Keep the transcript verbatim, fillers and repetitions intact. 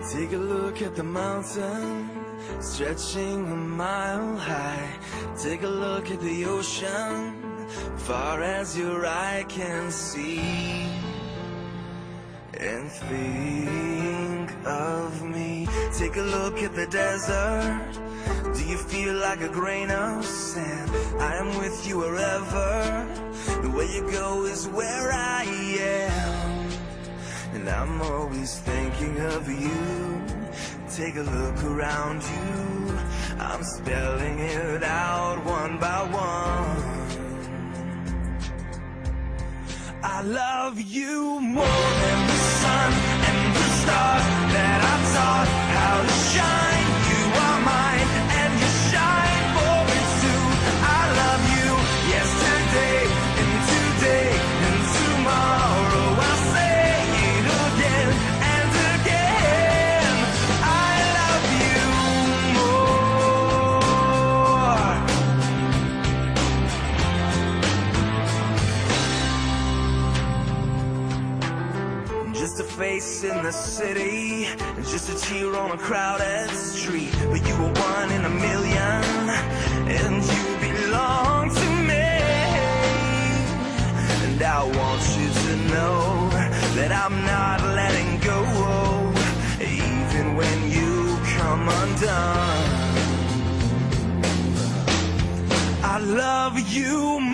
Take a look at the mountain, stretching a mile high. Take a look at the ocean, far as your eye can see. And think of me. Take a look at the desert. Do you feel like a grain of sand? I am with you wherever. The way you go is where I am. And I'm always thinking of you. Take a look around you. I'm spelling it out one by one. I love you more than the sun and the stars that I taught how to shine. You are mine and you shine for me too. I love you yesterday and today and tomorrow. I'll say it again and again. I love you more. Just a face in the city, just a tear on a crowded street. But you were one in a million, and you belong to me. And I want you to know that I'm not letting go, even when you come undone. I love you